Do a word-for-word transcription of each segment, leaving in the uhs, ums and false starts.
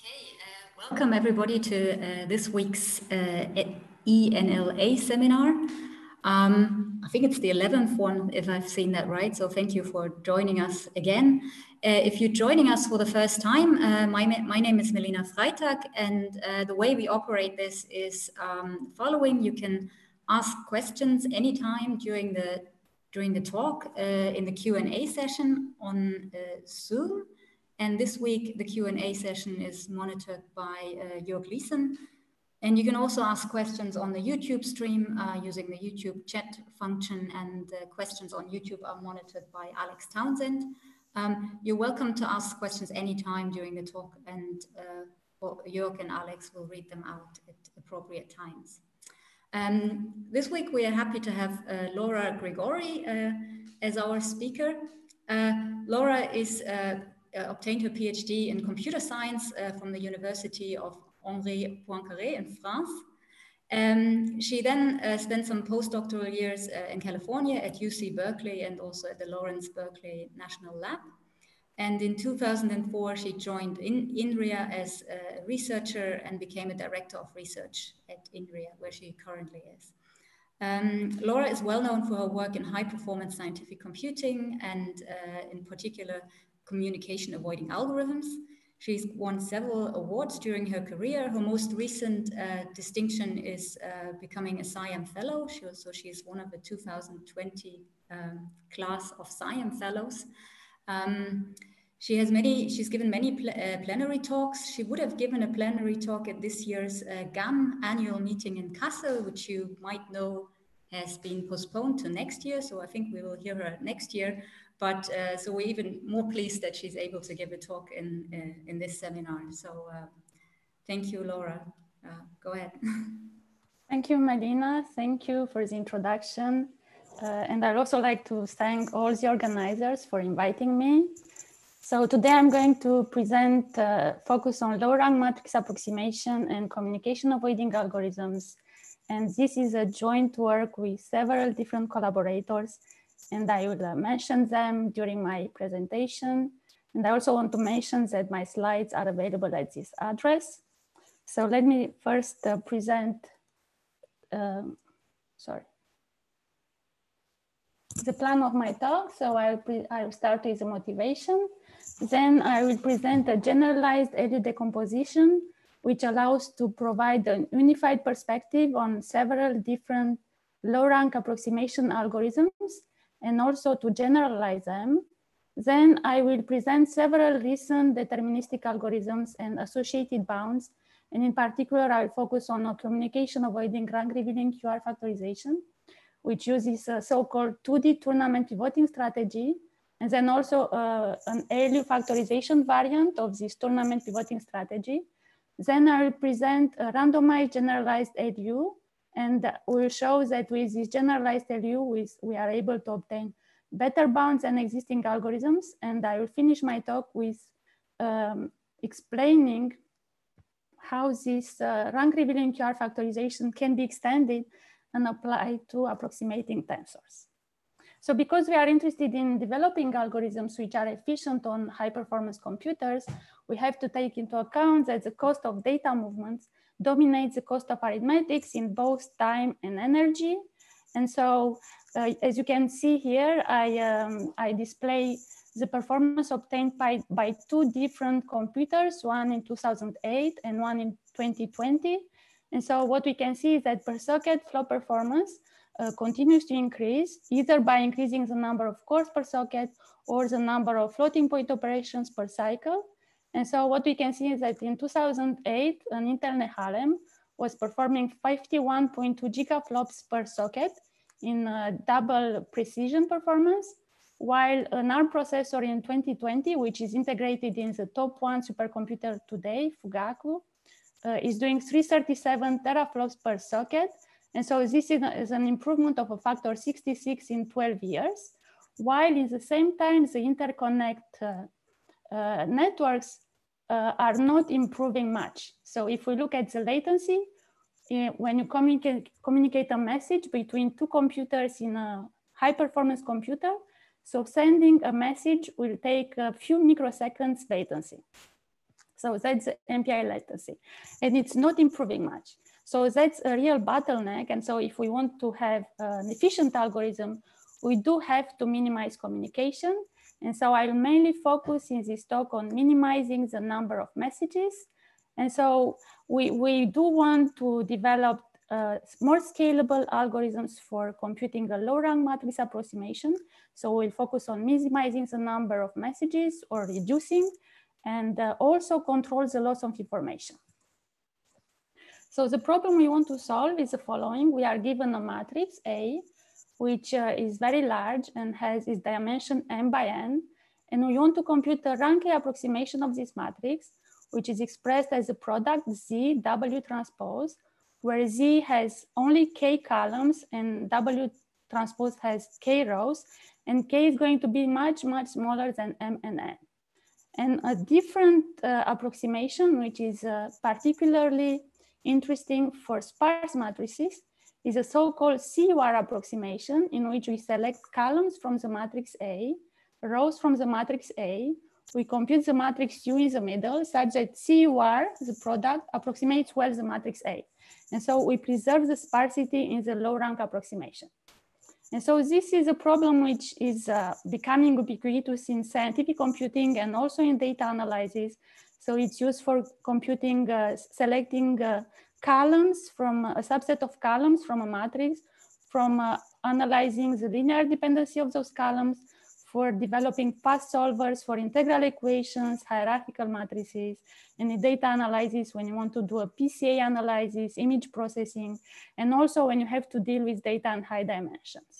Okay, uh, welcome everybody to uh, this week's uh, E N L A seminar. Um, I think it's the eleventh one, if I've seen that right. So thank you for joining us again. Uh, if you're joining us for the first time, uh, my, my name is Melina Freitag, and uh, the way we operate this is um, following. You can ask questions anytime during the during the talk uh, in the Q and A session on uh, Zoom. And this week, the Q and A session is monitored by uh, Jörg Liesen. And you can also ask questions on the YouTube stream uh, using the YouTube chat function, and uh, questions on YouTube are monitored by Alex Townsend. Um, you're welcome to ask questions anytime during the talk, and uh, well, Jörg and Alex will read them out at appropriate times. Um, this week, we are happy to have uh, Laura Grigori uh, as our speaker. Uh, Laura is uh, Uh, obtained her PhD in computer science uh, from the University of Henri Poincaré in France. Um, she then uh, spent some postdoctoral years uh, in California at U C Berkeley and also at the Lawrence Berkeley National Lab. And in two thousand four, she joined in INRIA as a researcher and became a director of research at INRIA, where she currently is. Um, Laura is well known for her work in high performance scientific computing and uh, in particular communication avoiding algorithms. She's won several awards during her career. Her most recent uh, distinction is uh, becoming a SciAm Fellow. She also, she is one of the two thousand twenty um, class of SciAm Fellows. Um, she has many, she's given many pl uh, plenary talks. She would have given a plenary talk at this year's uh, GAM annual meeting in Kassel, which you might know has been postponed to next year. So I think we will hear her next year. But uh, so we're even more pleased that she's able to give a talk in, uh, in this seminar. So uh, thank you, Laura. Uh, go ahead. Thank you, Melina. Thank you for the introduction. Uh, and I'd also like to thank all the organizers for inviting me. So today I'm going to present uh, focus on low rank matrix approximation and communication avoiding algorithms. And this is a joint work with several different collaborators, and I will uh, mention them during my presentation. And I also want to mention that my slides are available at this address. So let me first uh, present, um, sorry, the plan of my talk. So I'll, I'll start with the motivation. Then I will present a generalized L U decomposition, which allows to provide an unified perspective on several different low rank approximation algorithms, and also to generalize them. Then I will present several recent deterministic algorithms and associated bounds. And in particular, I'll focus on a communication avoiding rank revealing Q R factorization, which uses a so-called two D tournament pivoting strategy. And then also uh, an A L U factorization variant of this tournament pivoting strategy. Then I will present a randomized generalized L U, and we'll show that with this generalized L U, we, we are able to obtain better bounds than existing algorithms. And I will finish my talk with um, explaining how this uh, rank revealing Q R factorization can be extended and applied to approximating tensors. So because we are interested in developing algorithms which are efficient on high performance computers, we have to take into account that the cost of data movements dominates the cost of arithmetics in both time and energy. And so uh, as you can see here, I, um, I display the performance obtained by, by two different computers, one in two thousand eight and one in twenty twenty. And so what we can see is that per socket flow performance uh, continues to increase, either by increasing the number of cores per socket or the number of floating point operations per cycle. And so what we can see is that in two thousand eight, an Intel Nehalem was performing fifty-one point two gigaflops per socket in uh, double precision performance, while an ARM processor in twenty twenty, which is integrated in the top one supercomputer today, Fugaku, uh, is doing three hundred thirty-seven teraflops per socket. And so this is an improvement of a factor sixty-six in twelve years, while in the same time, the interconnect uh, uh, networks uh, are not improving much. So if we look at the latency, uh, when you communicate, communicate a message between two computers in a high performance computer, so sending a message will take a few microseconds latency. So that's the M P I latency, and it's not improving much. So that's a real bottleneck. And so if we want to have an efficient algorithm, we do have to minimize communication. And so I'll mainly focus in this talk on minimizing the number of messages. And so we, we do want to develop uh, more scalable algorithms for computing a low rank matrix approximation. So we'll focus on minimizing the number of messages or reducing, and uh, also control the loss of information. So the problem we want to solve is the following. We are given a matrix A, which uh, is very large and has its dimension m by n. And we want to compute the rank A approximation of this matrix, which is expressed as a product Z W transpose, where Z has only K columns and W transpose has K rows, and K is going to be much, much smaller than M and N. And a different uh, approximation, which is uh, particularly interesting for sparse matrices, is a so-called C U R approximation, in which we select columns from the matrix A, rows from the matrix A. We compute the matrix U in the middle such that C U R, the product, approximates well the matrix A. And so we preserve the sparsity in the low rank approximation. And so this is a problem which is uh, becoming ubiquitous in scientific computing and also in data analysis. So it's used for computing, uh, selecting uh, columns from a subset of columns from a matrix, from uh, analyzing the linear dependency of those columns, for developing path solvers for integral equations, hierarchical matrices, and in data analysis when you want to do a P C A analysis, image processing, and also when you have to deal with data in high dimensions.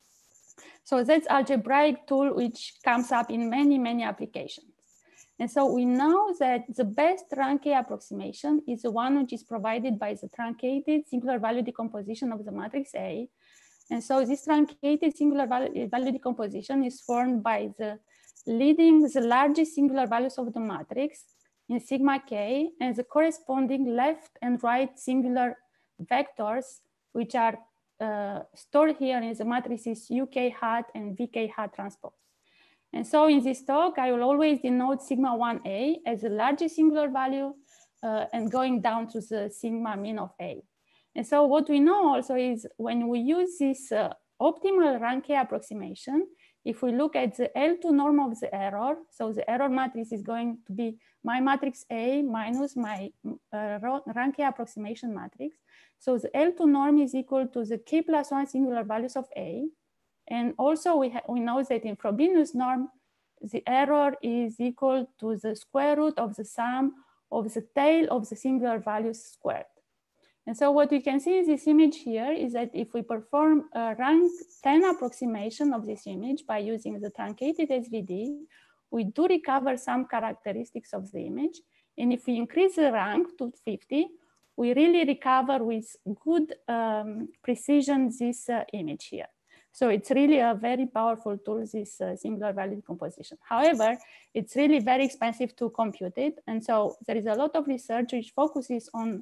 So that's algebraic tool which comes up in many, many applications. And so we know that the best rank A approximation is the one which is provided by the truncated singular value decomposition of the matrix A. And so this truncated singular value, value decomposition is formed by the leading the largest singular values of the matrix in sigma k and the corresponding left and right singular vectors, which are uh, stored here in the matrices U K hat and V K hat transpose. And so in this talk, I will always denote sigma one A as the largest singular value uh, and going down to the sigma mean of A. And so what we know also is when we use this uh, optimal rank A approximation, if we look at the L two norm of the error, so the error matrix is going to be my matrix A minus my uh, rank A approximation matrix. So the L two norm is equal to the K plus one singular values of A. And also we, we know that in Frobenius norm, the error is equal to the square root of the sum of the tail of the singular values squared. And so what we can see in this image here is that if we perform a rank ten approximation of this image by using the truncated S V D, we do recover some characteristics of the image. And if we increase the rank to fifty, we really recover with good um, precision this uh, image here. So it's really a very powerful tool, this uh, singular value decomposition. However, it's really very expensive to compute it. And so there is a lot of research which focuses on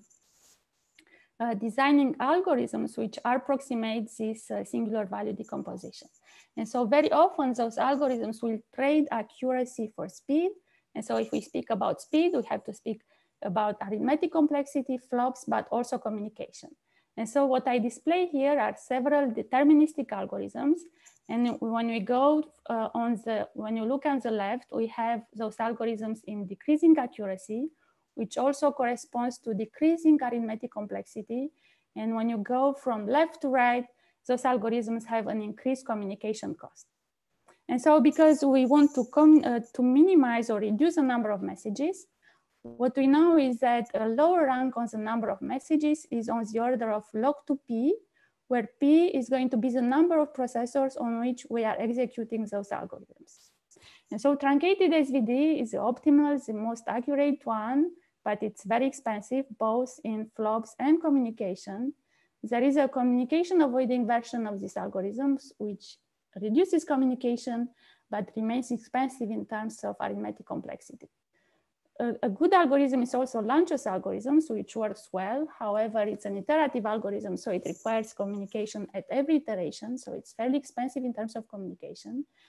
Uh, designing algorithms which approximate this uh, singular value decomposition. And so very often those algorithms will trade accuracy for speed. And so if we speak about speed, we have to speak about arithmetic complexity, flops, but also communication. And so what I display here are several deterministic algorithms. And when we go uh, on the, when you look on the left, we have those algorithms in decreasing accuracy, which also corresponds to decreasing arithmetic complexity. And when you go from left to right, those algorithms have an increased communication cost. And so because we want to, com uh, to minimize or reduce the number of messages, what we know is that a lower rank on the number of messages is on the order of log two p, where p is going to be the number of processors on which we are executing those algorithms. And so truncated S V D is the optimal, the most accurate one, but it's very expensive, both in flops and communication. There is a communication avoiding version of these algorithms, which reduces communication, but remains expensive in terms of arithmetic complexity. A, a good algorithm is also Lanczos algorithms, which works well. However, it's an iterative algorithm, so it requires communication at every iteration. So it's fairly expensive in terms of communication.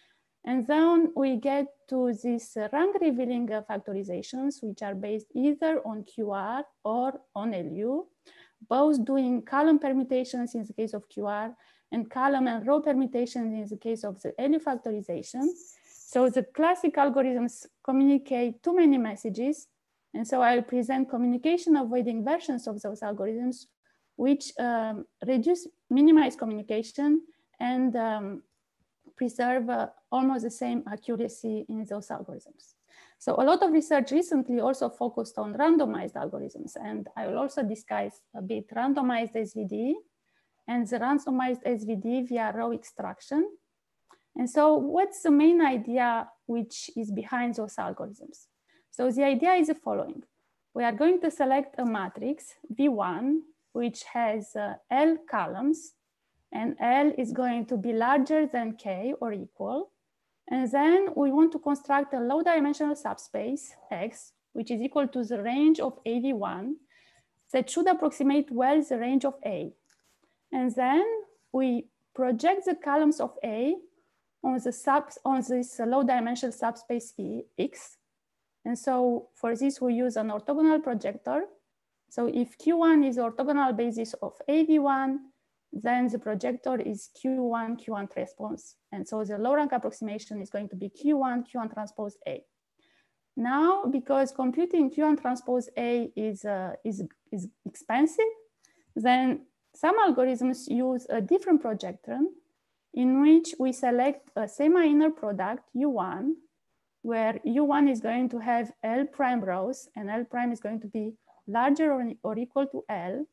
And then we get to these uh, rank revealing uh, factorizations, which are based either on Q R or on L U, both doing column permutations in the case of Q R and column and row permutations in the case of the L U factorization. So the classic algorithms communicate too many messages. And so I'll present communication avoiding versions of those algorithms, which um, reduce, minimize communication and um, preserve uh, almost the same accuracy in those algorithms. So a lot of research recently also focused on randomized algorithms, and I will also discuss a bit randomized S V D and the randomized S V D via row extraction. And so what's the main idea which is behind those algorithms? So the idea is the following. We are going to select a matrix V one, which has uh, L columns, and L is going to be larger than K or equal. And then we want to construct a low dimensional subspace X, which is equal to the range of A V one that should approximate well the range of A. And then we project the columns of A on the sub on this low dimensional subspace E, X. And so for this, we use an orthogonal projector. So if Q one is the orthogonal basis of A V one, then the projector is Q one, Q one transpose. And so the low rank approximation is going to be Q one, Q one transpose A. Now, because computing Q one transpose A is, uh, is, is expensive, then some algorithms use a different projector in which we select a semi-inner product U one, where U one is going to have L prime rows and L prime is going to be larger or, or equal to L.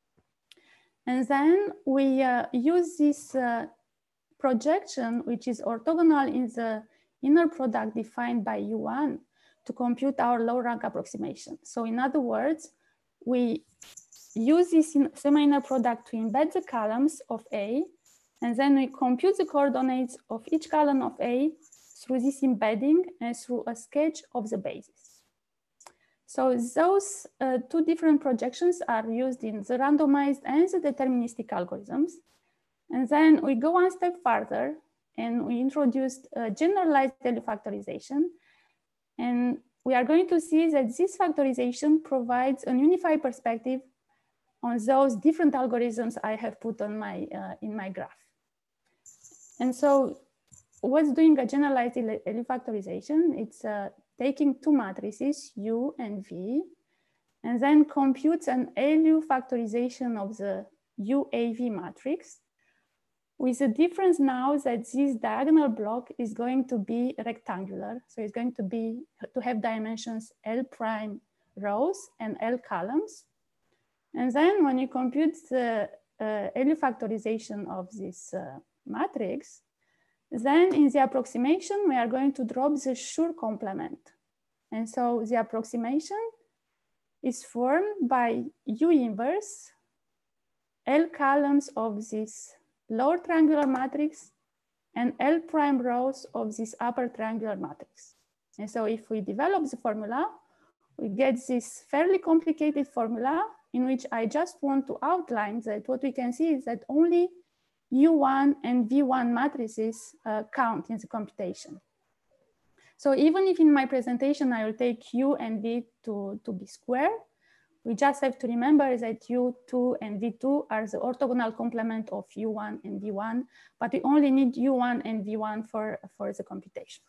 And then we uh, use this uh, projection, which is orthogonal in the inner product defined by U one, to compute our low rank approximation. So in other words, we use this semi-inner product to embed the columns of A, and then we compute the coordinates of each column of A through this embedding and through a sketch of the basis. So those uh, two different projections are used in the randomized and the deterministic algorithms. And then we go one step further and we introduced a generalized value factorization. And we are going to see that this factorization provides an unified perspective on those different algorithms I have put on my, uh, in my graph. And so what's doing a generalized value factorization? It's uh, taking two matrices, U and V, and then computes an L U factorization of the U A V matrix, with the difference now that this diagonal block is going to be rectangular. So it's going to be to have dimensions L prime rows and L columns. And then when you compute the uh, L U factorization of this uh, matrix, then in the approximation, we are going to drop the Schur complement. And so the approximation is formed by U inverse L columns of this lower triangular matrix and L prime rows of this upper triangular matrix. And so if we develop the formula, we get this fairly complicated formula in which I just want to outline that what we can see is that only U one and V one matrices uh, count in the computation. So even if in my presentation I will take U and V to, to be square, we just have to remember that U two and V two are the orthogonal complement of U one and V one, but we only need U one and V one for, for the computation.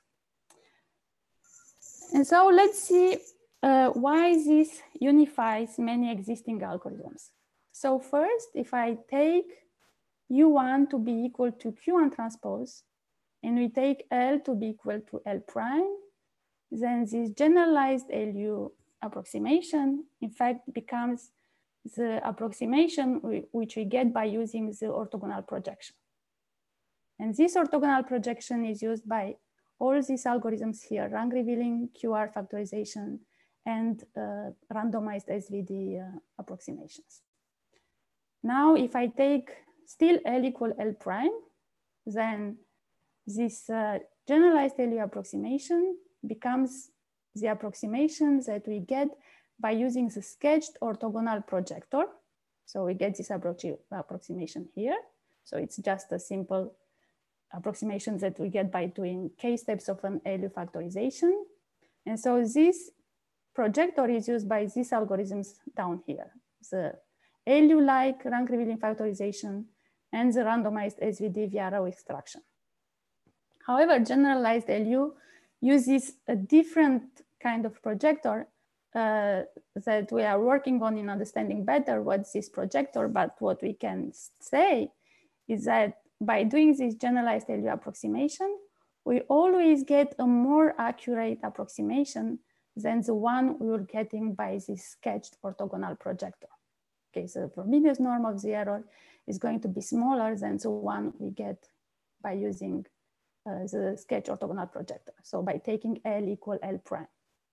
And so let's see uh, why this unifies many existing algorithms. So first, if I take U one to be equal to Q one transpose, and we take L to be equal to L prime, then this generalized L U approximation, in fact, becomes the approximation we, which we get by using the orthogonal projection. And this orthogonal projection is used by all these algorithms here, rank revealing, Q R factorization, and uh, randomized S V D uh, approximations. Now, if I take still L equal L prime, then this uh, generalized L U approximation becomes the approximation that we get by using the sketched orthogonal projector. So we get this approximation here. So it's just a simple approximations that we get by doing k steps of an L U factorization. And so this projector is used by these algorithms down here, the L U-like rank revealing factorization and the randomized S V D via row extraction. However, generalized L U uses a different kind of projector uh, that we are working on in understanding better what's this projector, but what we can say is that by doing this generalized L U approximation, we always get a more accurate approximation than the one we were getting by this sketched orthogonal projector. Okay, so the Frobenius norm of the error is going to be smaller than the one we get by using uh, the sketch orthogonal projector. So by taking L equal L prime.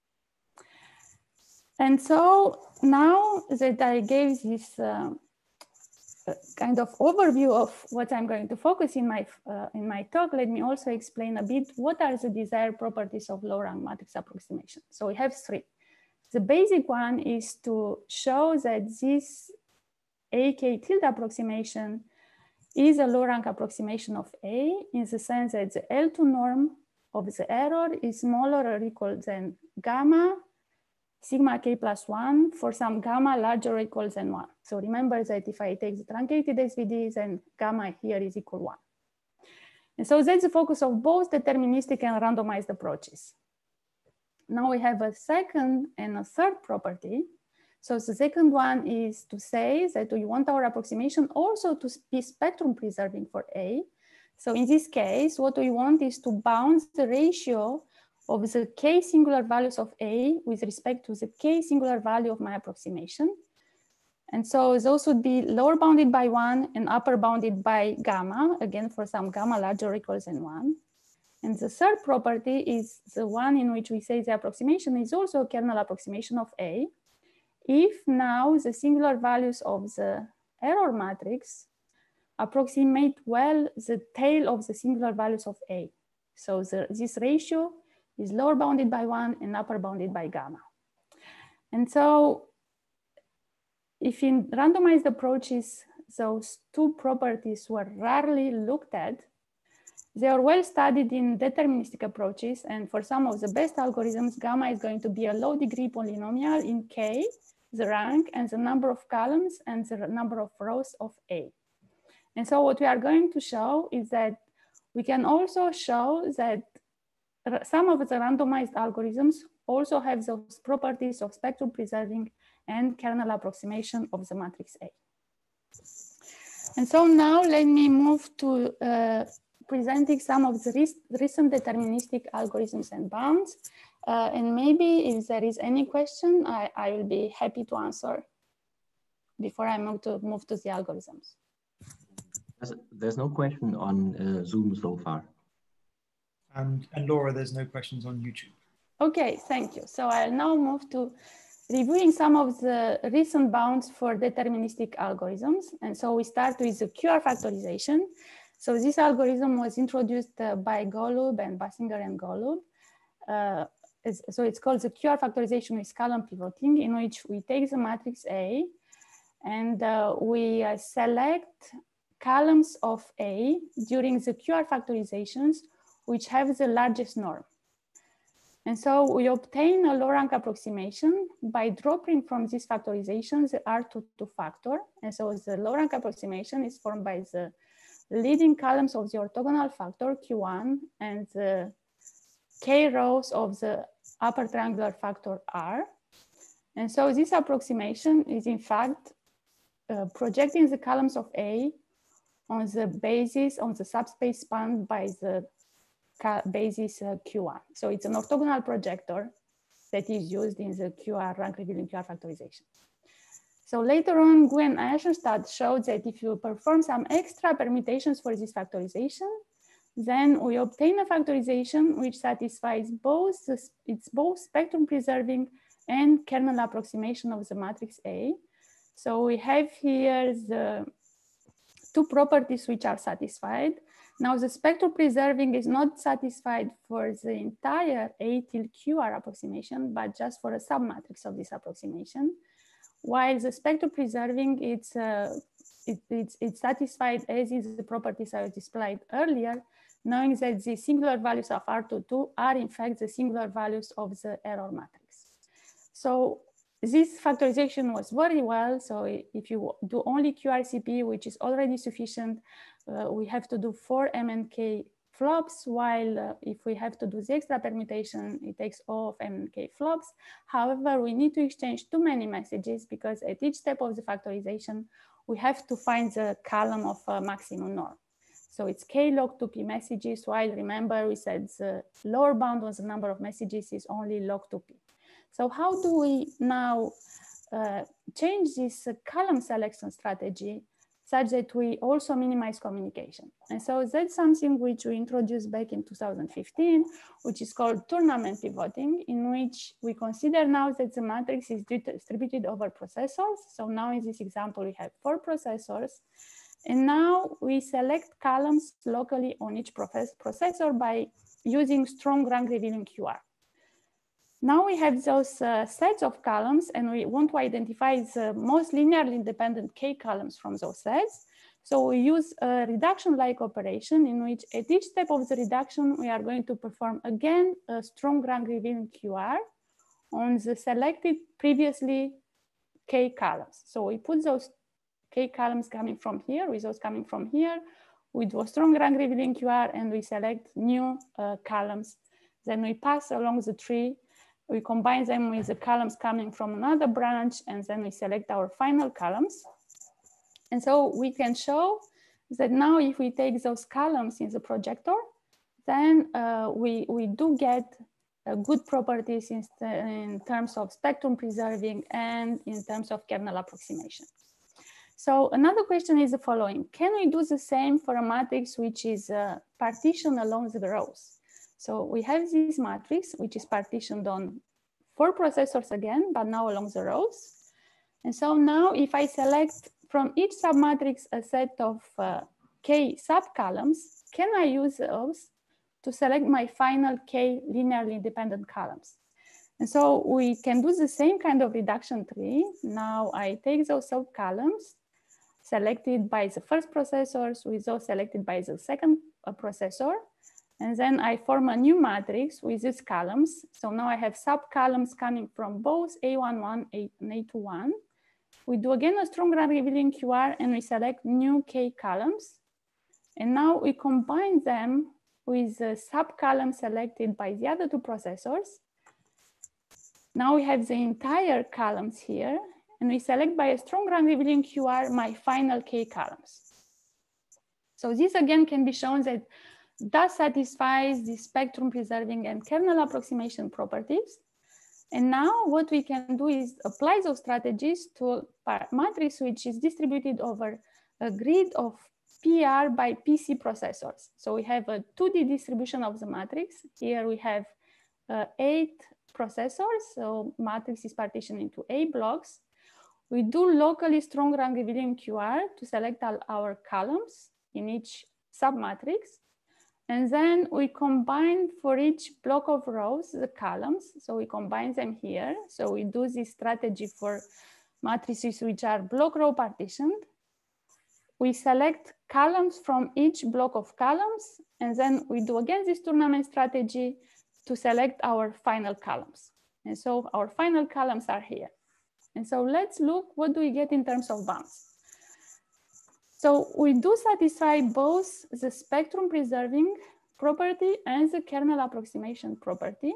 And so now that I gave this uh, kind of overview of what I'm going to focus in my, uh, in my talk, let me also explain a bit what are the desired properties of low rank matrix approximation. So we have three. The basic one is to show that this A K tilde approximation is a low rank approximation of A in the sense that the L two norm of the error is smaller or equal than gamma sigma k plus one for some gamma larger or equal than one. So remember that if I take the truncated S V D, then gamma here is equal one. And so that's the focus of both deterministic and randomized approaches. Now we have a second and a third property. So the second one is to say that we want our approximation also to be spectrum preserving for A. So in this case, what we want is to bound the ratio of the k singular values of A with respect to the k singular value of my approximation. And so those would be lower bounded by one and upper bounded by gamma, again for some gamma larger or equal than one. And the third property is the one in which we say the approximation is also a kernel approximation of A. If now the singular values of the error matrix approximate well the tail of the singular values of A. So the, this ratio is lower bounded by one and upper bounded by gamma. And so if in randomized approaches, those two properties were rarely looked at, they are well studied in deterministic approaches. And for some of the best algorithms, gamma is going to be a low degree polynomial in K, the rank and the number of columns and the number of rows of A. And so what we are going to show is that we can also show that some of the randomized algorithms also have those properties of spectrum preserving and kernel approximation of the matrix A. And so now let me move to uh, presenting some of the recent deterministic algorithms and bounds. Uh, and maybe if there is any question, I, I will be happy to answer before I move to move to the algorithms. There's, there's no question on uh, Zoom so far. And, and Laura, there's no questions on YouTube. Okay, thank you. So I'll now move to reviewing some of the recent bounds for deterministic algorithms. And so we start with the Q R factorization. So this algorithm was introduced uh, by Golub and Basinger and Golub. Uh, it's, so it's called the Q R factorization with column pivoting, in which we take the matrix A and uh, we uh, select columns of A during the Q R factorizations which have the largest norm. And so we obtain a low rank approximation by dropping from these factorizations the R two two factor. And so the low rank approximation is formed by the leading columns of the orthogonal factor Q one and the k rows of the upper triangular factor R. And so this approximation is in fact uh, projecting the columns of A on the basis, on the subspace spanned by the basis uh, Q one. So it's an orthogonal projector that is used in the Q R rank revealing Q R factorization. So later on, Gu and Eichenstadt showed that if you perform some extra permutations for this factorization, then we obtain a factorization which satisfies both, the, it's both spectrum preserving and kernel approximation of the matrix A. So we have here the two properties which are satisfied. Now the spectrum preserving is not satisfied for the entire A tilde Q R approximation, but just for a submatrix of this approximation. While the spectrum preserving, it's, uh, it, it's, it's satisfied as is the properties I displayed earlier knowing that the singular values of R two two are in fact the singular values of the error matrix. So this factorization was very well. So if you do only Q R C P, which is already sufficient, uh, we have to do four M N K flops, while uh, if we have to do the extra permutation, it takes O of M N K flops. However, we need to exchange too many messages because at each step of the factorization, we have to find the column of uh, maximum norm. So it's K log two P messages, while remember we said the lower bound on the number of messages is only log two P. So how do we now uh, change this uh, column selection strategy such that we also minimize communication? And so that's something which we introduced back in two thousand fifteen, which is called tournament pivoting, in which we consider now that the matrix is distributed over processors. So now in this example, we have four processors. And now we select columns locally on each processor by using strong rank revealing Q R. Now we have those uh, sets of columns, and we want to identify the most linearly independent K columns from those sets. So we use a reduction-like operation in which at each step of the reduction, we are going to perform again a strong rank revealing Q R on the selected previously K columns. So we put those K columns coming from here with those coming from here. We do a strong rank revealing Q R and we select new uh, columns. Then we pass along the tree. We combine them with the columns coming from another branch, and then we select our final columns. And so we can show that now if we take those columns in the projector, then uh, we, we do get uh, good properties in, in terms of spectrum preserving and in terms of kernel approximation. So another question is the following: can we do the same for a matrix which is uh, partitioned along the rows? So we have this matrix, which is partitioned on four processors again, but now along the rows. And so now if I select from each submatrix a set of uh, K subcolumns, can I use those to select my final K linearly independent columns? And so we can do the same kind of reduction tree. Now I take those subcolumns selected by the first processors with those selected by the second uh, processor. And then I form a new matrix with these columns. So now I have sub-columns coming from both A one one and A two one. We do again a strong rank revealing Q R and we select new K columns. And now we combine them with the sub-column selected by the other two processors. Now we have the entire columns here, and we select by a strong rank revealing Q R my final K columns. So this again can be shown that that satisfies the spectrum preserving and kernel approximation properties. And now what we can do is apply those strategies to a matrix which is distributed over a grid of P R by P C processors. So we have a two D distribution of the matrix. Here we have uh, eight processors. So matrix is partitioned into eight blocks. We do locally strong rank revealing Q R to select all our columns in each submatrix. And then we combine for each block of rows the columns. So we combine them here. So we do this strategy for matrices which are block row partitioned. We select columns from each block of columns. And then we do again this tournament strategy to select our final columns. And so our final columns are here. And so let's look, what do we get in terms of bounds? So we do satisfy both the spectrum preserving property and the kernel approximation property.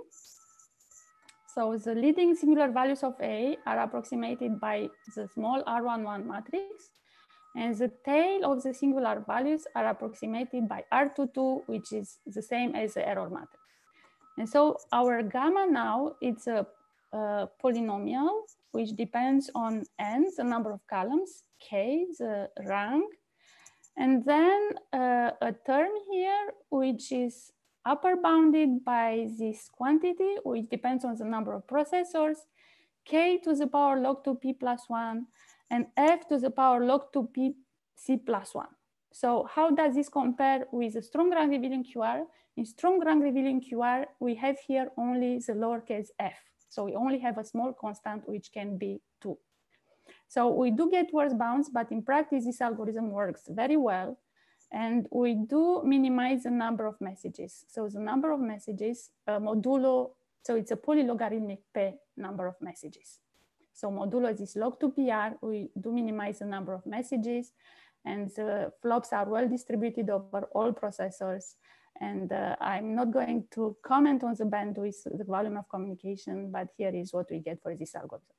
So the leading singular values of A are approximated by the small R one one matrix, and the tail of the singular values are approximated by R two two, which is the same as the error matrix. And so our gamma now, it's a, a polynomial which depends on n, the number of columns, k, the rank, and then uh, a term here which is upper bounded by this quantity, which depends on the number of processors, k to the power log two p plus one, and f to the power log two p c plus one. So how does this compare with the strong rank revealing Q R? In strong rank revealing Q R, we have here only the lowercase f. So we only have a small constant, which can be two. So we do get worse bounds, but in practice, this algorithm works very well. And we do minimize the number of messages. So the number of messages, uh, modulo, so it's a polylogarithmic P number of messages. So modulo this log two P R, we do minimize the number of messages, and the flops are well distributed over all processors. And uh, I'm not going to comment on the bandwidth, the volume of communication, but here is what we get for this algorithm.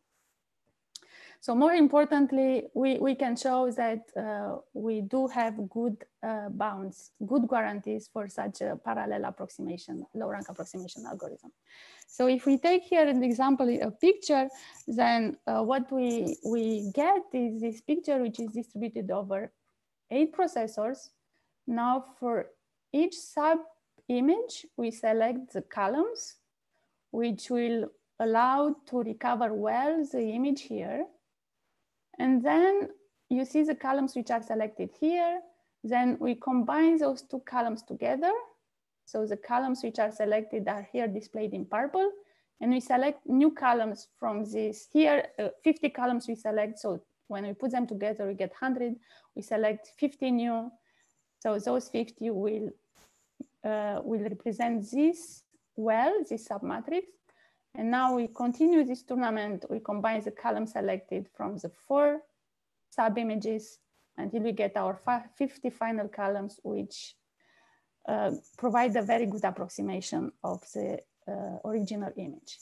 So more importantly, we, we can show that uh, we do have good uh, bounds, good guarantees for such a parallel approximation, low rank approximation algorithm. So if we take here an example, a picture, then uh, what we, we get is this picture, which is distributed over eight processors. Now for each sub image, we select the columns, which will allow to recover well the image here. And then you see the columns which are selected here. Then we combine those two columns together. So the columns which are selected are here displayed in purple. And we select new columns from this. Here, uh, fifty columns we select. So when we put them together, we get one hundred. We select fifty new. So those fifty will, uh, will represent this well, this submatrix. And now we continue this tournament. We combine the column selected from the four sub-images until we get our fifty final columns, which uh, provide a very good approximation of the uh, original image.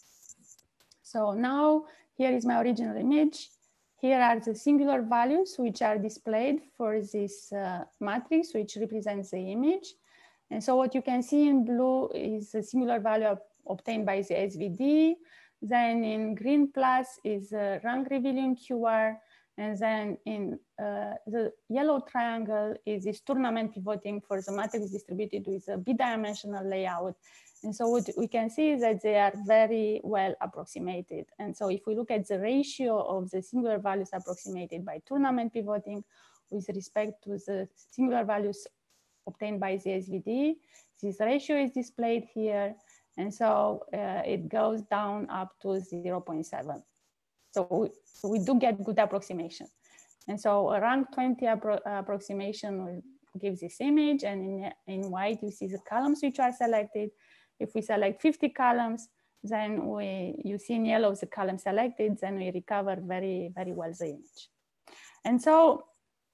So now here is my original image. Here are the singular values which are displayed for this uh, matrix, which represents the image. And so what you can see in blue is the singular value of obtained by the H O S V D. Then in green plus is a rank revealing Q R. And then in uh, the yellow triangle is this tournament pivoting for the matrix distributed with a bidimensional layout. And so what we can see is that they are very well approximated. And so if we look at the ratio of the singular values approximated by tournament pivoting with respect to the singular values obtained by the H O S V D, this ratio is displayed here. And so uh, it goes down up to zero point seven. So we, so we do get good approximation. And so a rank twenty appro approximation will give this image. And in, in white, you see the columns which are selected. If we select fifty columns, then we, you see in yellow the column selected, then we recover very, very well the image. And so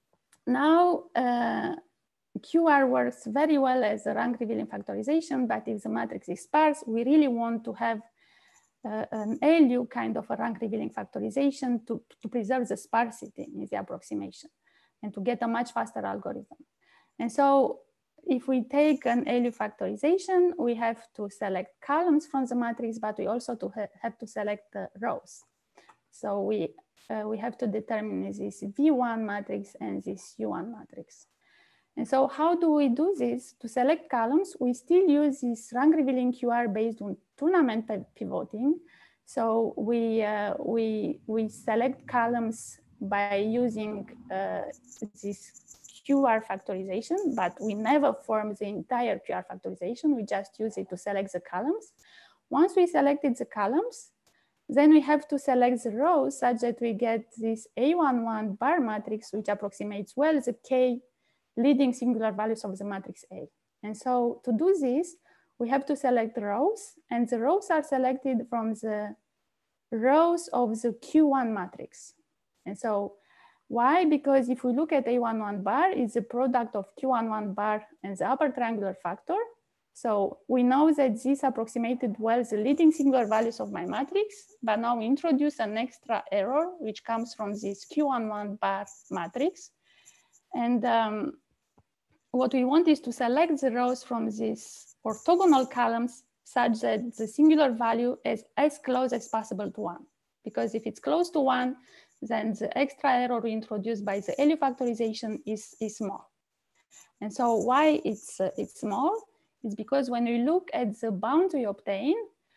now, uh, Q R works very well as a rank revealing factorization, but if the matrix is sparse, we really want to have uh, an A L U kind of a rank revealing factorization to, to preserve the sparsity in the approximation and to get a much faster algorithm. And so if we take an A L U factorization, we have to select columns from the matrix, but we also to ha have to select the rows. So we, uh, we have to determine this V one matrix and this U one matrix. And so how do we do this? To select columns, we still use this rank revealing Q R based on tournament pivoting. So we, uh, we, we select columns by using uh, this Q R factorization, but we never form the entire Q R factorization. We just use it to select the columns. Once we selected the columns, then we have to select the rows such that we get this A one one bar matrix, which approximates well the K leading singular values of the matrix A. And so to do this, we have to select rows, and the rows are selected from the rows of the Q one matrix. And so why? Because if we look at A one one bar, it's the product of Q one one bar and the upper triangular factor. So we know that this approximated well the leading singular values of my matrix, but now we introduce an extra error, which comes from this Q one one bar matrix. And um, what we want is to select the rows from these orthogonal columns such that the singular value is as close as possible to one. Because if it's close to one, then the extra error we introduced by the L U factorization is, is small. And so why it's, uh, it's small? It's because when we look at the bound we obtain,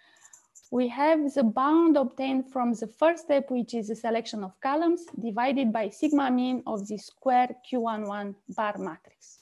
we have the bound obtained from the first step, which is the selection of columns, divided by sigma mean of the square Q one one bar matrix.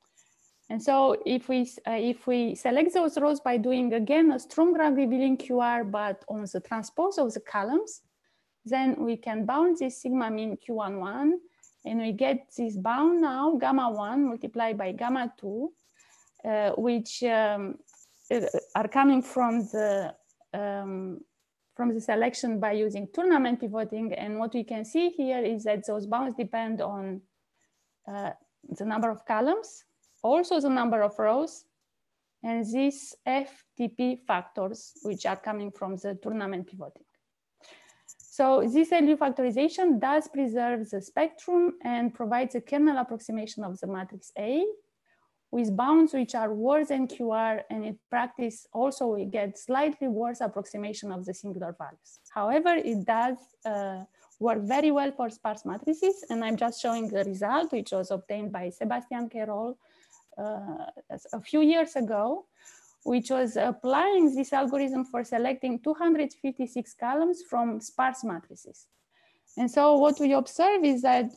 And so if we, uh, if we select those rows by doing, again, a strong rank revealing Q R, but on the transpose of the columns, then we can bound this sigma mean Q one one And we get this bound now, gamma one multiplied by gamma two, uh, which um, are coming from the um, from the selection by using tournament pivoting. And what we can see here is that those bounds depend on uh, the number of columns, also the number of rows, and these F T P factors, which are coming from the tournament pivoting. So this L U factorization does preserve the spectrum and provides a kernel approximation of the matrix A with bounds which are worse than Q R, and in practice also we get slightly worse approximation of the singular values. However, it does uh, work very well for sparse matrices, and I'm just showing the result which was obtained by Sebastian Querol uh, a few years ago, which was applying this algorithm for selecting two hundred fifty-six columns from sparse matrices. And so what we observe is that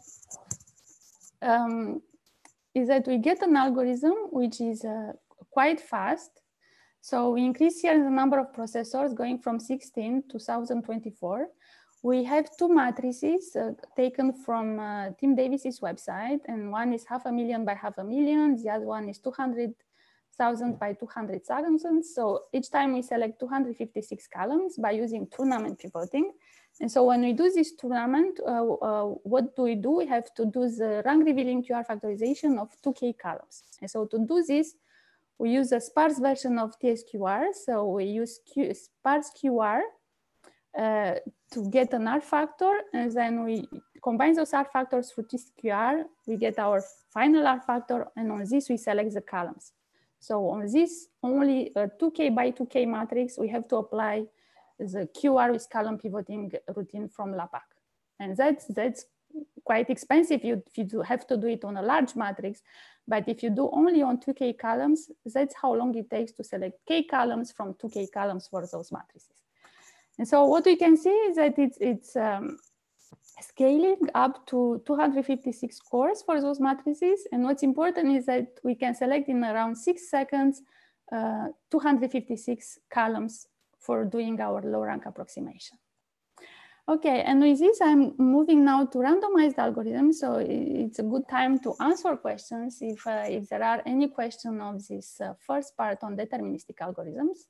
um, is that we get an algorithm which is uh, quite fast. So we increase here the number of processors going from sixteen to one thousand twenty-four. We have two matrices uh, taken from uh, Tim Davis's website, and one is half a million by half a million. The other one is two hundred thousand by two hundred thousand. So each time we select two hundred fifty-six columns by using tournament pivoting. And so when we do this tournament, uh, uh, what do we do? We have to do the rank revealing Q R factorization of two K columns. And so to do this, we use a sparse version of T S Q R. So we use Q, sparse Q R uh, to get an R factor, and then we combine those R factors through T S Q R. We get our final R factor, and on this we select the columns. So on this only a two K by two K matrix, we have to apply the Q R with column pivoting routine from LAPACK. And that's, that's quite expensive you, if you do have to do it on a large matrix. But if you do only on two K columns, that's how long it takes to select K columns from two K columns for those matrices. And so what we can see is that it's, it's um, scaling up to two hundred fifty-six cores for those matrices. And what's important is that we can select in around six seconds, uh, two hundred fifty-six columns for doing our low rank approximation. Okay, and with this, I'm moving now to randomized algorithms. So it's a good time to answer questions if, uh, if there are any questions of this uh, first part on deterministic algorithms.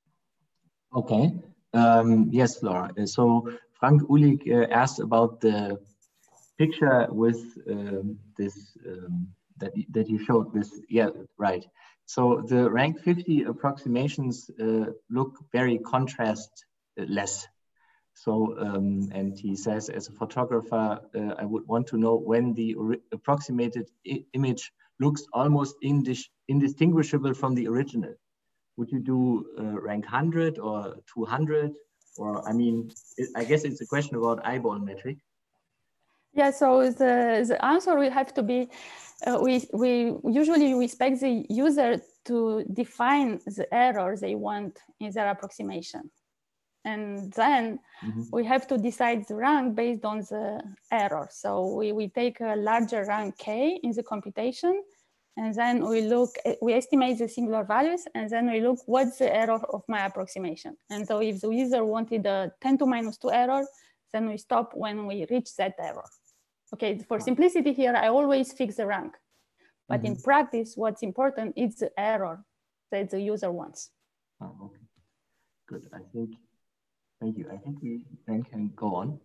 Okay, um, yes, Laura. So Frank Uhlig uh, asked about the picture with um, this, um, that, that you showed this, yeah, right. So the rank fifty approximations uh, look very contrast-less. So, um, and he says, as a photographer, uh, I would want to know when the approximated image looks almost indis indistinguishable from the original. Would you do uh, rank one hundred or two hundred? Or, I mean, it, I guess it's a question about eyeball metric. Yeah, so the, the answer will have to be, uh, we, we usually we expect the user to define the error they want in their approximation. And then mm-hmm. we have to decide the rank based on the error. So we, we take a larger rank K in the computation, and then we look, we estimate the singular values, and then we look what's the error of my approximation. And so if the user wanted a ten to minus two error, then we stop when we reach that error. Okay, for simplicity here, I always fix the rank. But mm-hmm. in practice, what's important is the error that the user wants. Oh, okay, good. I think, thank you. I think we then can go on.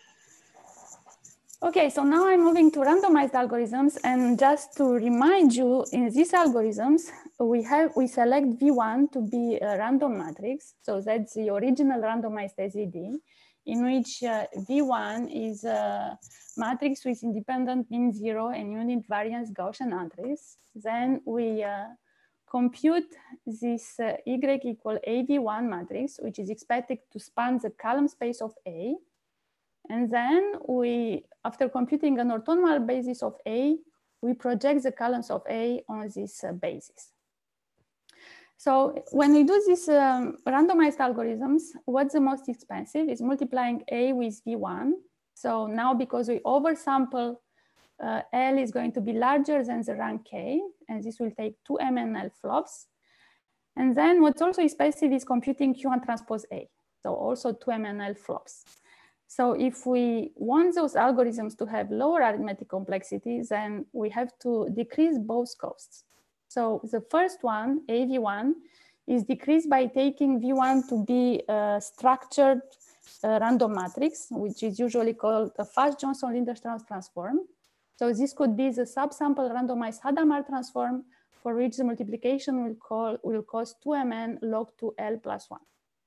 Okay, so now I'm moving to randomized algorithms, and just to remind you, in these algorithms, we have we select V one to be a random matrix. So that's the original randomized H O S V D, in which uh, V one is a matrix with independent mean zero and unit variance Gaussian entries. Then we uh, compute this uh, Y equal A V one matrix, which is expected to span the column space of A. And then we, after computing an orthonormal basis of A, we project the columns of A on this uh, basis. So when we do these um, randomized algorithms, what's the most expensive is multiplying A with V one. So now because we oversample, uh, L is going to be larger than the rank K, and this will take two M N L flops. And then what's also expensive is computing Q one transpose A. So also two M N L flops. So if we want those algorithms to have lower arithmetic complexity, then we have to decrease both costs. So the first one, A V one, is decreased by taking V one to be a structured uh, random matrix, which is usually called a fast Johnson-Lindenstrauss transform. So this could be the subsample randomized Hadamard transform, for which the multiplication will, call, will cost two M N log two L plus one.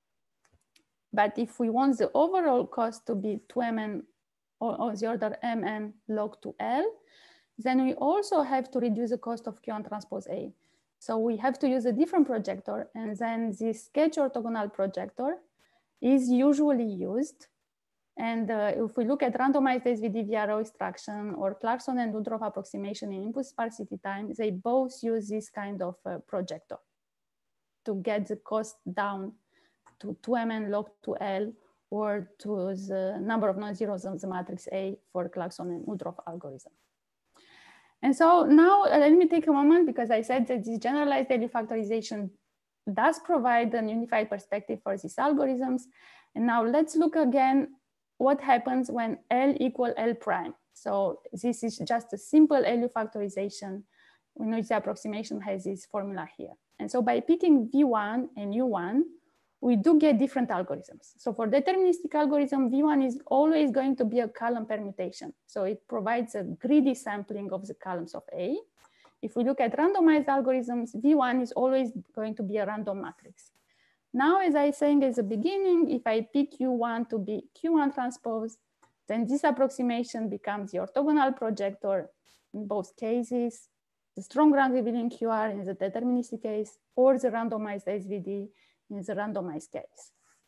But if we want the overall cost to be two M N or, or the order M N log two L, then we also have to reduce the cost of Q one transpose A. So we have to use a different projector, and then this sketch orthogonal projector is usually used. And uh, if we look at randomized S V D V R O extraction or Clarkson and Woodruff approximation in input sparsity time, they both use this kind of uh, projector to get the cost down to two M N log two L or to the number of non-zeros of the matrix A for Clarkson and Woodruff algorithm. And so now uh, let me take a moment, because I said that this generalized L U factorization does provide an unified perspective for these algorithms. And now let's look again what happens when L equal L prime. So this is just a simple L U factorization in which the approximation has this formula here. And so by picking V one and U one, we do get different algorithms. So for deterministic algorithm, V one is always going to be a column permutation. So it provides a greedy sampling of the columns of A. If we look at randomized algorithms, V one is always going to be a random matrix. Now, as I was saying at the beginning, if I pick U one to be Q one transpose, then this approximation becomes the orthogonal projector in both cases, the strong rank revealing Q R in the deterministic case, or the randomized S V D in the randomized case.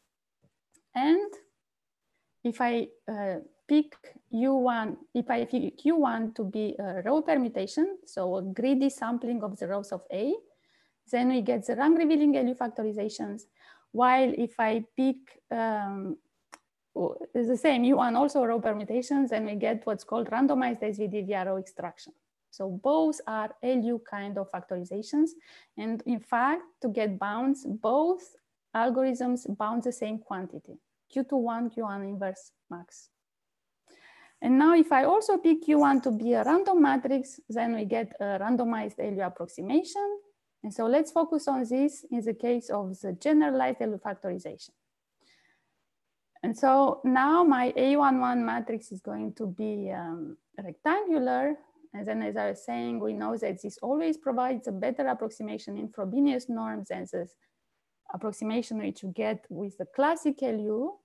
And if I uh, pick U one, if I pick Q one to be a row permutation, so a greedy sampling of the rows of A, then we get the rank revealing L U factorizations. While if I pick um, it's the same U one also row permutations, then we get what's called randomized S V D V R O extraction. So both are L U kind of factorizations. And in fact, to get bounds, both algorithms bound the same quantity, Q two one, Q one inverse max. And now if I also pick Q one to be a random matrix, then we get a randomized L U approximation. And so let's focus on this in the case of the generalized L U factorization. And so now my A eleven matrix is going to be um, rectangular. And then, as I was saying, we know that this always provides a better approximation in Frobenius norms than the approximation which you get with the classic L U.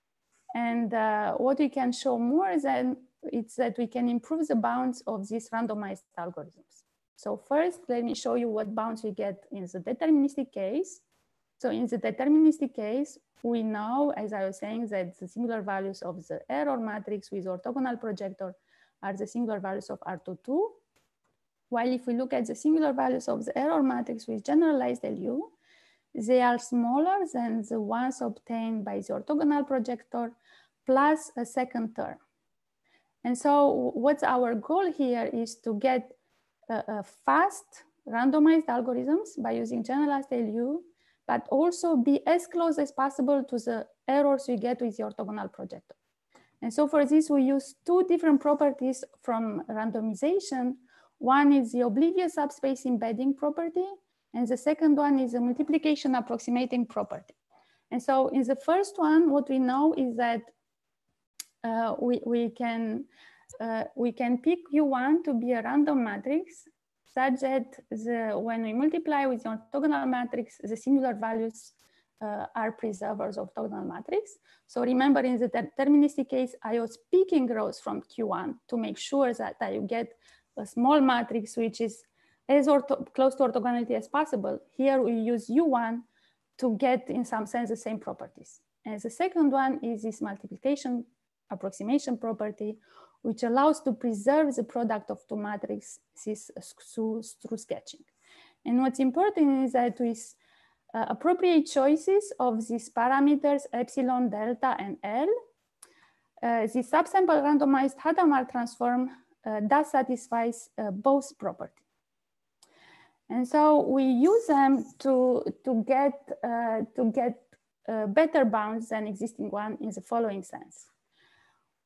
And uh, what we can show more is that it's that we can improve the bounds of these randomized algorithms. So first, let me show you what bounds we get in the deterministic case. So in the deterministic case, we know, as I was saying, that the singular values of the error matrix with orthogonal projector are the singular values of R two two. While if we look at the singular values of the error matrix with generalized L U, they are smaller than the ones obtained by the orthogonal projector plus a second term. And so what's our goal here is to get a, a fast randomized algorithms by using generalized L U, but also be as close as possible to the errors we get with the orthogonal projector. And so for this, we use two different properties from randomization. One is the oblivious subspace embedding property, and the second one is the multiplication approximating property. And so in the first one, what we know is that uh, we, we, can, uh, we can pick U one to be a random matrix such that the, when we multiply with the orthogonal matrix, the singular values uh, are preservers of orthogonal matrix. So remember, in the deterministic case, I was picking rows from Q one to make sure that I get a small matrix which is as close to orthogonality as possible. Here we use U one to get, in some sense, the same properties. And the second one is this multiplication approximation property, which allows to preserve the product of two matrices through, through sketching. And what's important is that with uh, appropriate choices of these parameters, epsilon, delta, and L, uh, the subsample randomized Hadamard transform uh, does satisfy uh, both properties. And so we use them to, to get, uh, to get uh, better bounds than existing one in the following sense.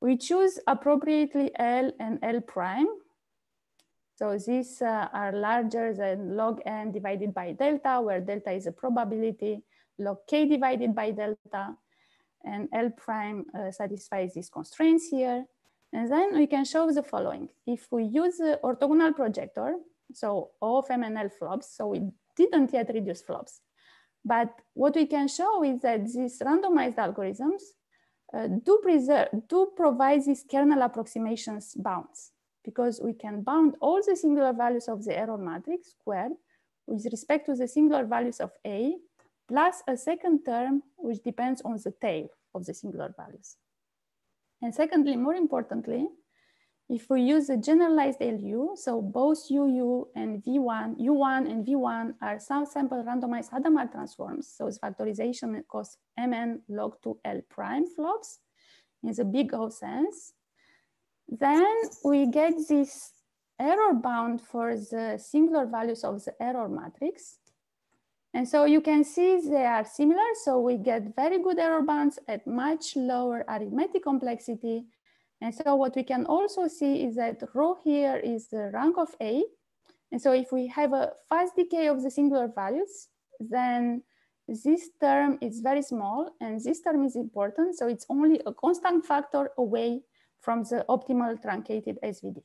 We choose appropriately L and L prime. So these uh, are larger than log n divided by delta, where delta is a probability, log k divided by delta, and L prime uh, satisfies these constraints here. And then we can show the following. If we use the orthogonal projector, so O of M and L flops, so we didn't yet reduce flops. But what we can show is that these randomized algorithms uh, do, preserve, do provide these kernel approximations bounds, because we can bound all the singular values of the error matrix squared with respect to the singular values of A, plus a second term which depends on the tail of the singular values. And secondly, more importantly, if we use a generalized L U, so both U U and V one, U one and V one are subsample randomized Hadamard transforms. So its factorization costs Mn log two L prime flops in the big O sense. Then we get this error bound for the singular values of the error matrix. And so you can see they are similar. So we get very good error bounds at much lower arithmetic complexity. And so what we can also see is that rho here is the rank of A. And so if we have a fast decay of the singular values, then this term is very small and this term is important. So it's only a constant factor away from the optimal truncated S V D.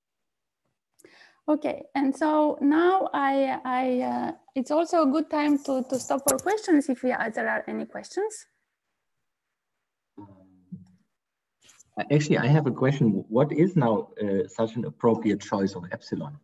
Okay, and so now I, I uh, it's also a good time to, to stop for questions if we, uh, there are any questions. Actually, I have a question. What is now uh, such an appropriate choice of epsilon?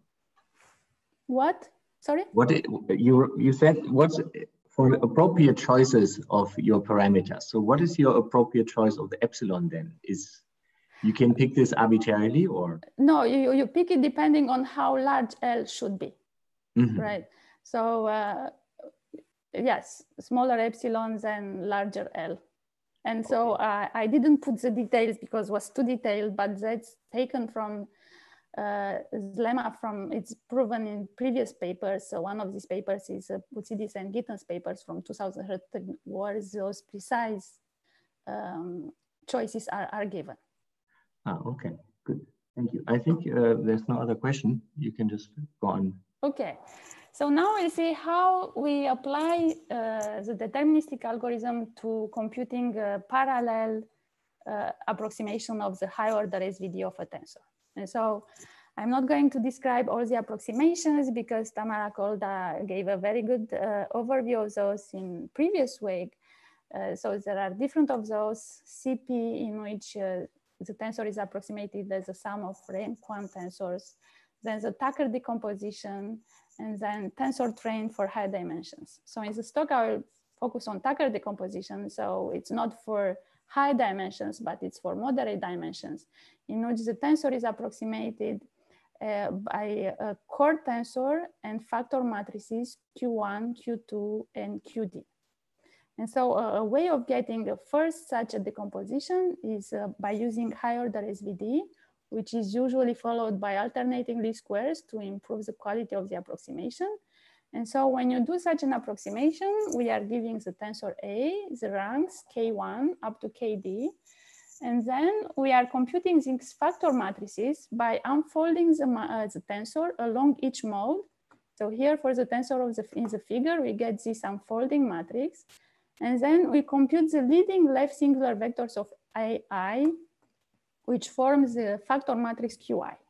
What? Sorry? What it, you you said what's for appropriate choices of your parameters. So what is your appropriate choice of the epsilon then? Is you can pick this arbitrarily or? No, you, you pick it depending on how large L should be, Mm-hmm. right? So uh, yes, smaller epsilons and larger L. And so uh, I didn't put the details because it was too detailed, but that's taken from uh, lemma from, it's proven in previous papers. So one of these papers is uh, Boutsidis and Gitton's papers from two thousand thirteen, where those precise um, choices are, are given. Ah, okay, good. Thank you. I think uh, there's no other question. You can just go on. Okay. So now we'll see how we apply uh, the deterministic algorithm to computing a parallel uh, approximation of the high order S V D of a tensor. And so I'm not going to describe all the approximations because Tamara Kolda gave a very good uh, overview of those in previous week. Uh, so there are different of those, C P in which uh, the tensor is approximated as a sum of rank-one tensors, then the Tucker decomposition, and then tensor train for high dimensions. So in the talk, I will focus on Tucker decomposition. So it's not for high dimensions, but it's for moderate dimensions, in which the tensor is approximated uh, by a core tensor and factor matrices Q one, Q two, and Q D. And so uh, a way of getting the first such a decomposition is uh, by using high order S V D, which is usually followed by alternating least squares to improve the quality of the approximation. And so when you do such an approximation, we are giving the tensor A, the ranks K one up to K D. And then we are computing these factor matrices by unfolding the, uh, the tensor along each mode. So here for the tensor of the, in the figure, we get this unfolding matrix. And then we compute the leading left singular vectors of A I, which forms the factor matrix Q I.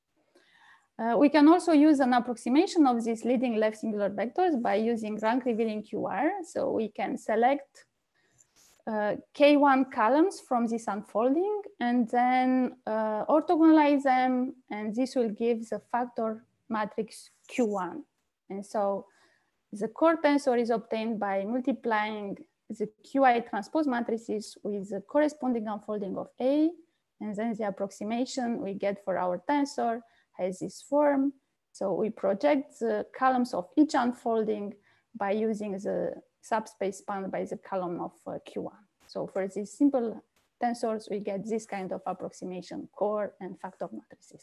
Uh, we can also use an approximation of these leading left singular vectors by using rank revealing Q R. So we can select uh, K one columns from this unfolding and then uh, orthogonalize them, and this will give the factor matrix Q one. And so the core tensor is obtained by multiplying the Q I transpose matrices with the corresponding unfolding of A, and then the approximation we get for our tensor has this form. So we project the columns of each unfolding by using the subspace spanned by the column of uh, Q one. So for these simple tensors, we get this kind of approximation, core and factor matrices.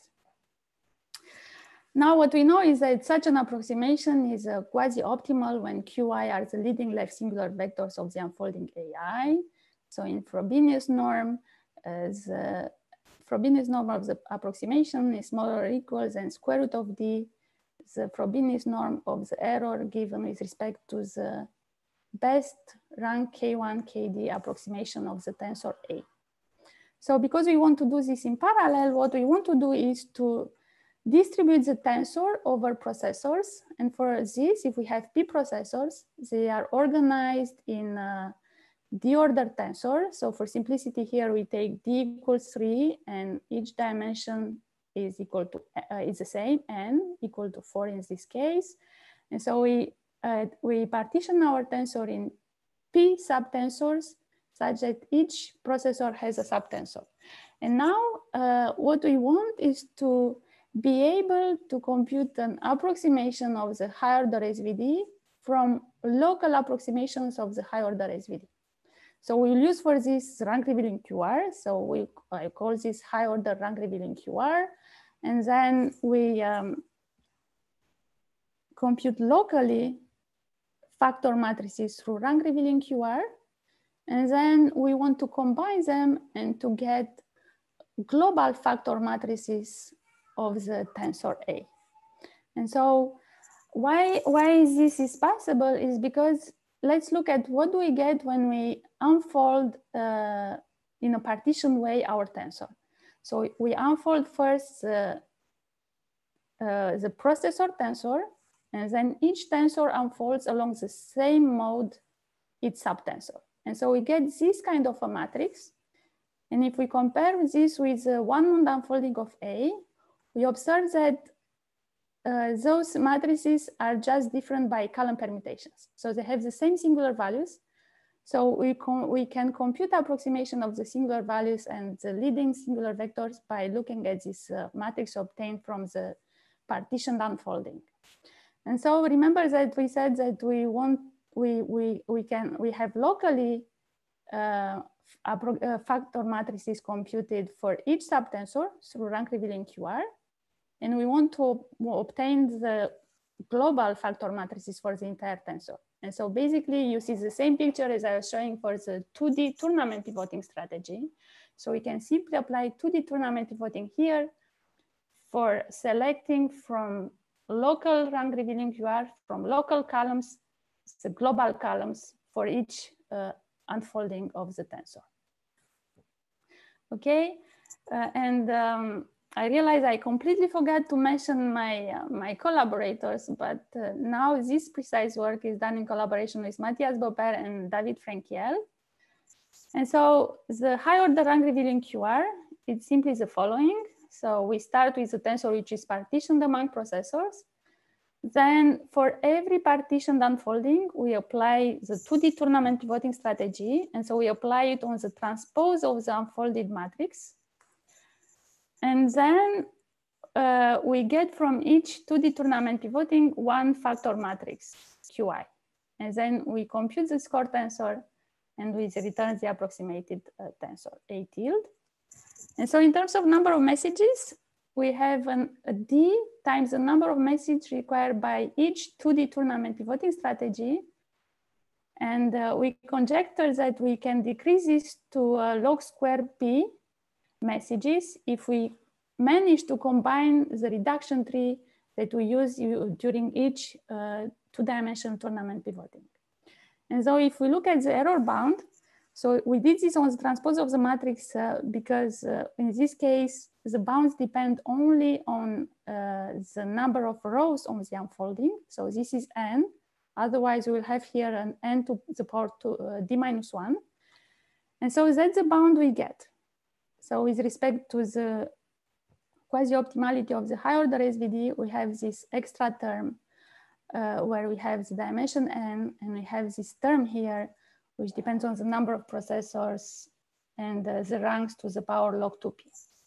Now what we know is that such an approximation is uh, quasi-optimal when Q I are the leading left singular vectors of the unfolding A I. So in Frobenius norm, the Frobenius norm of the approximation is smaller or equals than square root of d, the Frobenius norm of the error given with respect to the best rank K one, K D approximation of the tensor A. So because we want to do this in parallel, what we want to do is to distribute the tensor over processors. And for this, if we have P processors, they are organized in uh, d-order tensor. So for simplicity here, we take d equals three and each dimension is equal to, uh, is the same, n equal to four in this case. And so we, uh, we partition our tensor in P subtensors such that each processor has a subtensor. And now uh, what we want is to be able to compute an approximation of the higher order S V D from local approximations of the higher order S V D. So we'll use for this rank revealing Q R. So we I call this high order rank revealing Q R. And then we um, compute locally factor matrices through rank revealing Q R. And then we want to combine them and to get global factor matrices of the tensor A. And so why, why this is possible is because let's look at what do we get when we unfold uh, in a partition way our tensor. So we unfold first the, uh, the processor tensor, and then each tensor unfolds along the same mode its subtensor. And so we get this kind of a matrix. And if we compare this with the one-mode unfolding of A, we observe that uh, those matrices are just different by column permutations. So they have the same singular values. So we, we can compute approximation of the singular values and the leading singular vectors by looking at this uh, matrix obtained from the partitioned unfolding. And so remember that we said that we want, we, we, we can, we have locally uh, uh, factor matrices computed for each subtensor through rank revealing Q R. And we want to obtain the global factor matrices for the entire tensor. And so basically you see the same picture as I was showing for the two D tournament pivoting strategy. So we can simply apply two D tournament pivoting here for selecting from local rank revealing Q R, from local columns, the global columns for each uh, unfolding of the tensor. Okay, uh, and um, I realize I completely forgot to mention my, uh, my collaborators, but uh, now this precise work is done in collaboration with Matthias Boper and David Frankiel. And so the high order rank revealing Q R, it's simply the following. So we start with the tensor which is partitioned among processors. Then for every partitioned unfolding, we apply the two D tournament pivoting strategy. And so we apply it on the transpose of the unfolded matrix. And then uh, we get from each two D tournament pivoting one factor matrix, Q I. And then we compute the score tensor and we return the approximated uh, tensor, A tilde. And so in terms of number of messages, we have an, a D times the number of messages required by each two D tournament pivoting strategy. And uh, we conjecture that we can decrease this to uh, log square P messages if we manage to combine the reduction tree that we use during each uh, two-dimensional tournament pivoting. And so if we look at the error bound, so we did this on the transpose of the matrix uh, because uh, in this case, the bounds depend only on uh, the number of rows on the unfolding. So this is n. Otherwise, we will have here an n to the power to uh, d minus one. And so that's the bound we get. So with respect to the quasi-optimality of the high order S V D, we have this extra term uh, where we have the dimension n, and we have this term here, which depends on the number of processors and uh, the ranks to the power log two p.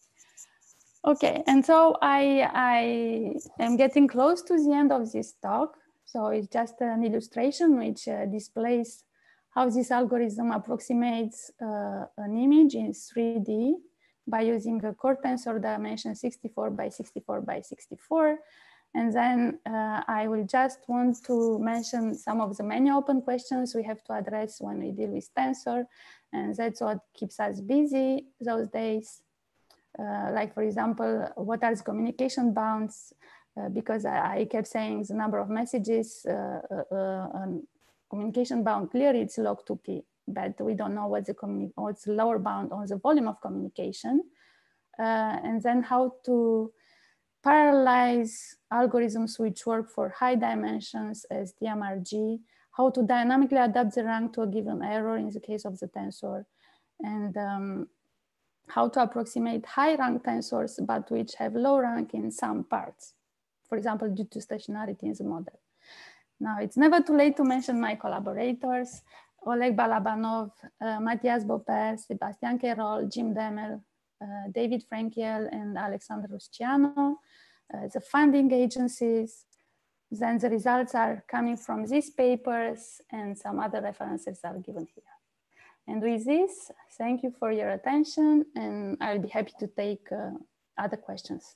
Okay, and so I, I am getting close to the end of this talk. So it's just an illustration which uh, displays how this algorithm approximates uh, an image in three D by using a core tensor dimension sixty-four by sixty-four by sixty-four. And then uh, I will just want to mention some of the many open questions we have to address when we deal with tensor. And that's what keeps us busy those days. Uh, like, for example, what are the communication bounds? Uh, because I, I kept saying the number of messages, uh, uh, uh, um, communication bound clearly it's log two p, but we don't know what's the, what's the lower bound on the volume of communication. Uh, and then how to parallelize algorithms which work for high dimensions as D M R G, how to dynamically adapt the rank to a given error in the case of the tensor, and um, how to approximate high rank tensors, but which have low rank in some parts, for example, due to stationarity in the model. Now, it's never too late to mention my collaborators, Oleg Balabanov, uh, Matthias Bopper, Sebastian Querol, Jim Demel, uh, David Frankiel, and Alexander Rusciano, uh, the funding agencies. Then the results are coming from these papers, and some other references are given here. And with this, thank you for your attention, and I'll be happy to take uh, other questions.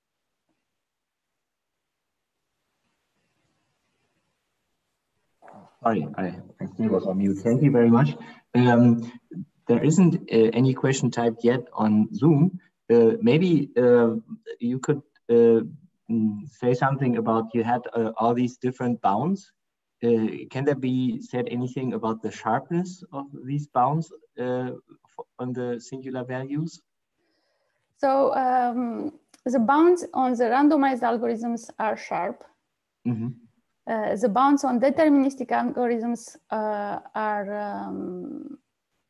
Sorry, I, I still was on mute. Thank you very much. Um, there isn't uh, any question typed yet on Zoom. Uh, maybe uh, you could uh, say something about, you had uh, all these different bounds. Uh, can there be said anything about the sharpness of these bounds uh, on the singular values? So um, the bounds on the randomized algorithms are sharp. Mm-hmm. uh, the bounds on deterministic algorithms uh, are, um,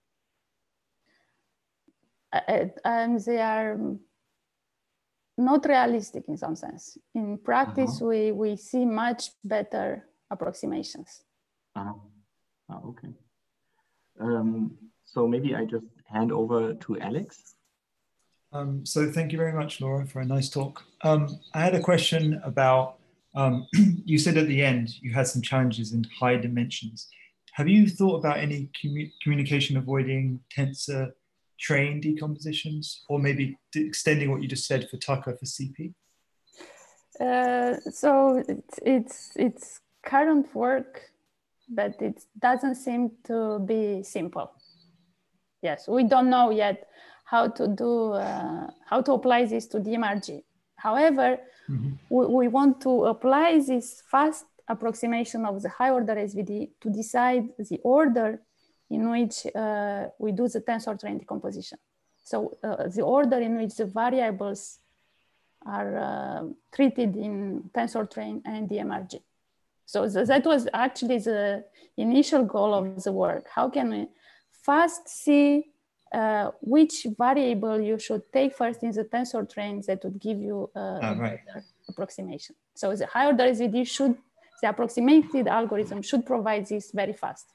uh, and they are not realistic in some sense. In practice, uh-huh. we, we see much better approximations. Uh-huh. Oh, okay. Um, so maybe I just hand over to Alex. Um, so thank you very much, Laura, for a nice talk. Um, I had a question about, um, you said at the end you had some challenges in high dimensions. Have you thought about any commu communication avoiding tensor train decompositions, or maybe extending what you just said for Tucker for C P? Uh, so it's, it's, it's current work, but it doesn't seem to be simple. Yes, we don't know yet how to do, uh, how to apply this to D M R G. However, mm-hmm. we, we want to apply this fast approximation of the high order S V D to decide the order in which uh, we do the tensor train decomposition. So uh, the order in which the variables are uh, treated in tensor train and D M R G. So th that was actually the initial goal of the work. How can we fast see uh, which variable you should take first in the tensor train that would give you uh, oh, right. a better approximation. So the high order S V D should, the approximated algorithm should provide this very fast.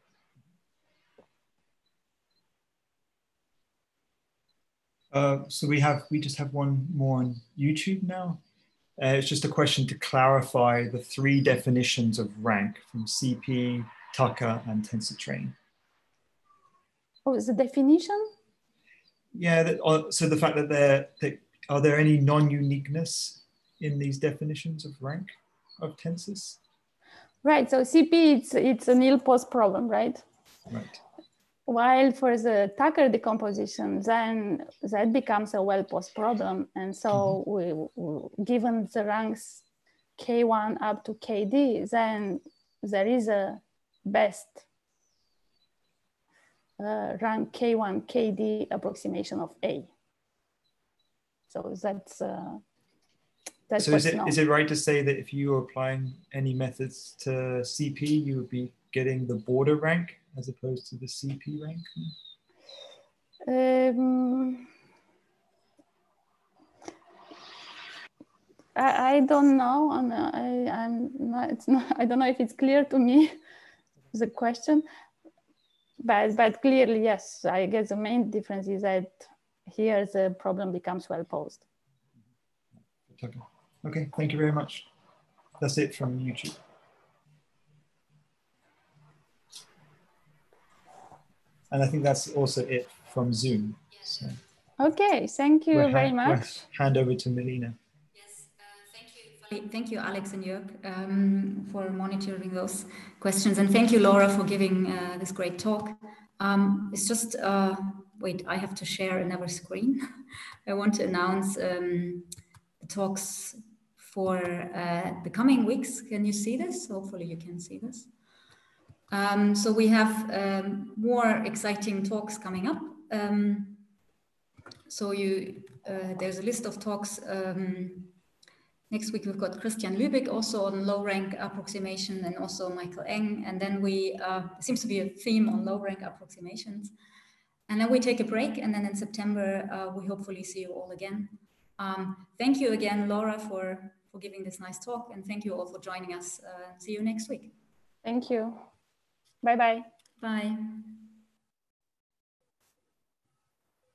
Uh, so we have, we just have one more on YouTube now. Uh, it's just a question to clarify the three definitions of rank from C P, Tucker, and tensor train. Oh, the definition? Yeah, that, uh, so the fact that there, that, are there any non-uniqueness in these definitions of rank of tensors? Right, so C P, it's, it's a nil-post problem, right? Right. While for the Tucker decomposition, then that becomes a well-post problem. And so mm-hmm. we, we, given the ranks K one up to K D, then there is a best uh, rank K one, K D approximation of A. So that's, uh, that's so is it, known. is it right to say that if you were applying any methods to C P, you would be getting the border rank as opposed to the C P rank? Um, I, I don't know. I'm, I, I'm not, it's not, I don't know if it's clear to me, the question, but, but clearly, yes, I guess the main difference is that here the problem becomes well posed. Okay, okay, thank you very much. That's it from YouTube. And I think that's also it from Zoom. So okay, thank you we'll very hand, much. We'll hand over to Melina. Yes, uh, thank you. Thank you, Alex and Jörg, um, for monitoring those questions. And thank you, Laura, for giving uh, this great talk. Um, it's just, uh, wait, I have to share another screen. I want to announce um, the talks for uh, the coming weeks. Can you see this? Hopefully you can see this. Um, so we have um, more exciting talks coming up. Um, so you, uh, there's a list of talks. Um, next week we've got Christian Lübeck also on low rank approximation, and also Michael Eng. And then we, uh, there seems to be a theme on low rank approximations. And then we take a break, and then in September, uh, we hopefully see you all again. Um, thank you again, Laura, for, for giving this nice talk, and thank you all for joining us. Uh, see you next week. Thank you. Bye-bye. Bye.